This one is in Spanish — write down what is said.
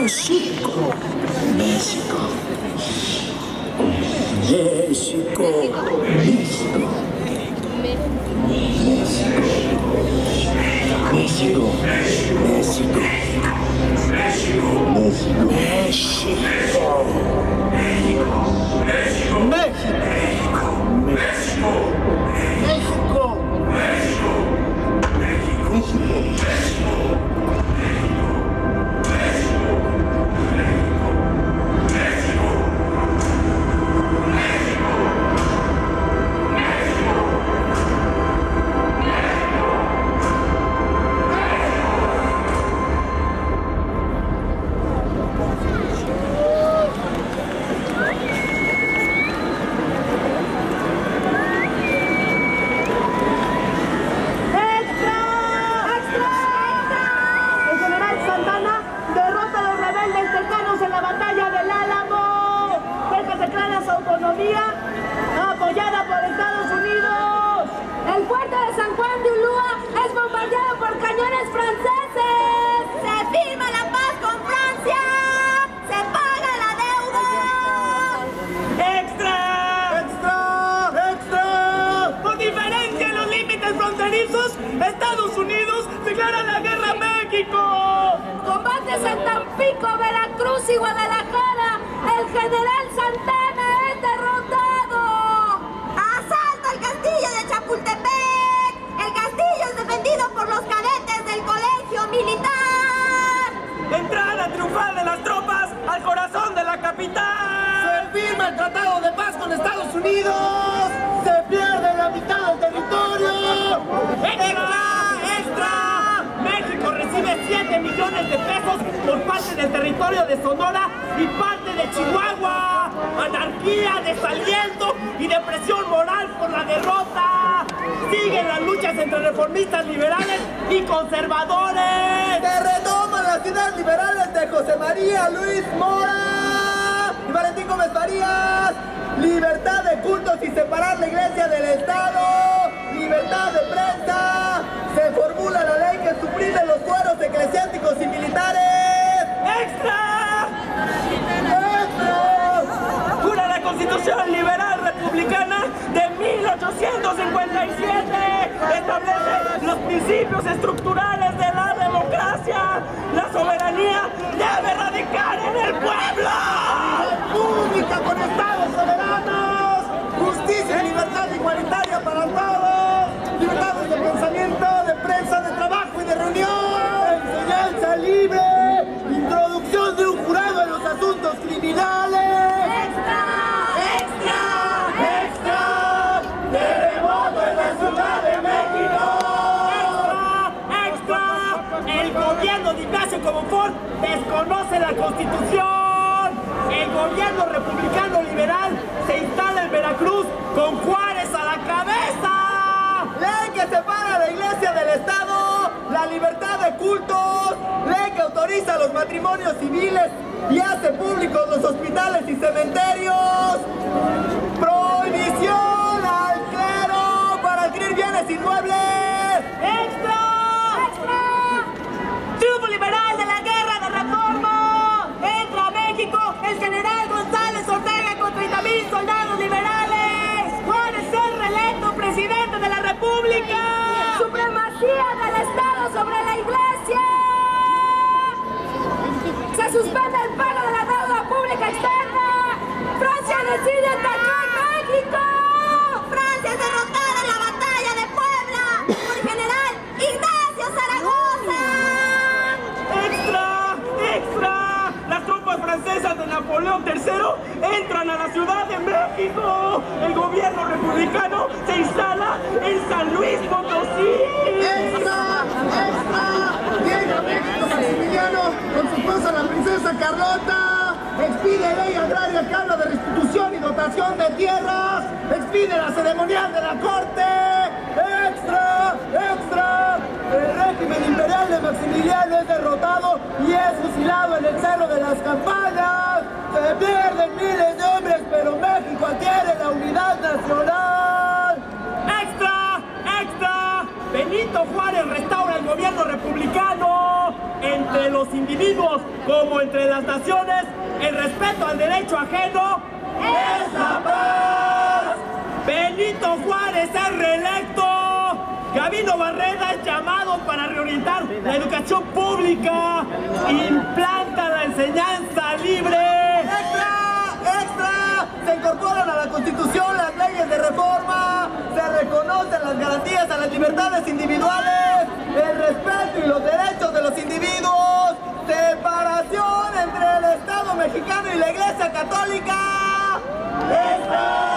México. México. México. México. México. México. México. México. Apoyada por Estados Unidos. El puerto de San Juan de Ulúa es bombardeado por cañones franceses. Se firma la paz con Francia. Se paga la deuda. ¡Extra! ¡Extra! ¡Extra! Por diferencia en los límites fronterizos, Estados Unidos declara la guerra a México. Combates en Tampico, Veracruz y Guadalajara. El general Santana es derrotado. ¡Asalto al castillo de Chapultepec! El castillo es defendido por los cadetes del colegio militar. Entrada triunfal de las tropas al corazón de la capital. Se firma el tratado de paz con Estados Unidos. Se pierde la mitad del territorio. ¡Extra! ¡Extra! México recibe 7 millones de pesos por parte del territorio de Sonora y parte de Chihuahua. Anarquía, desaliento y depresión moral por la derrota. Siguen las luchas entre reformistas liberales y conservadores. Se retoman las ideas liberales de José María Luis Mora y Valentín Gómez Farías. Libertad de cultos y separar la iglesia del Estado. Libertad de prensa. Se formula la ley que suprime los fueros eclesiásticos y militares. ¡Extra! Jura la Constitución Liberal Republicana de 1857. Establece los principios estructurales de la democracia. La soberanía debe radicar en el pueblo. República con estados soberanos. Justicia y libertad igualitaria para todos. Libertades de pensamiento, de prensa, de trabajo y de reunión. Enseñanza libre. Introducción de un jurado en los asuntos criminales. ¡Extra! ¡Extra! ¡Extra! ¡Terremoto en la Ciudad de México! ¡Extra! ¡Extra! El gobierno de Ignacio Comonfort desconoce la Constitución. El gobierno republicano liberal se instala en Veracruz con Juárez a la cabeza. Ley que separa la iglesia del Estado, la libertad de cultos, ley que autoriza los matrimonios civiles y hace públicos los hospitales y cementerios, prohibición al clero para adquirir bienes inmuebles. ¡Extra! ¡Extra! ¡Triunfo liberal de la guerra de reforma! ¡Entra a México el general González Ortega con 30,000 soldados liberales! ¡Juárez es reelecto presidente de la República! ¡Supremacía del Estado sobre la Iglesia! ¡Se suspende el pago de la deuda pública externa! ¡Francia decide atacar México! Francia es derrotada en la batalla de Puebla por el general Ignacio Zaragoza. ¡Extra! ¡Extra! Las tropas francesas de Napoleón III entran a la Ciudad de México. El gobierno republicano se instala en San Luis Potosí. ¡Extra! ¡Extra! Llega a México Maximiliano con su esposa la princesa Carlota. Expide ley agraria que habla de restitución y dotación de tierras. Expide la ceremonial de la corte. ¡Extra! ¡Extra! El régimen imperial de Maximiliano es derrotado y es fusilado en el cerro de las campañas. Se pierden miles de hombres, pero México adquiere la unidad nacional. ¡Extra! ¡Extra! Benito Juárez restaura el gobierno republicano. En entre los individuos como entre las naciones, el respeto al derecho ajeno es la paz. Benito Juárez es reelecto. Gabino Barreda es llamado para reorientar la educación pública. Implanta la enseñanza libre. ¡Extra! ¡Extra! Se incorporan a la Constitución las leyes de reforma. Se reconocen las garantías a las libertades individuales, el respeto y los derechos de los individuos. Separación entre el Estado mexicano y la Iglesia Católica. ¡Extra!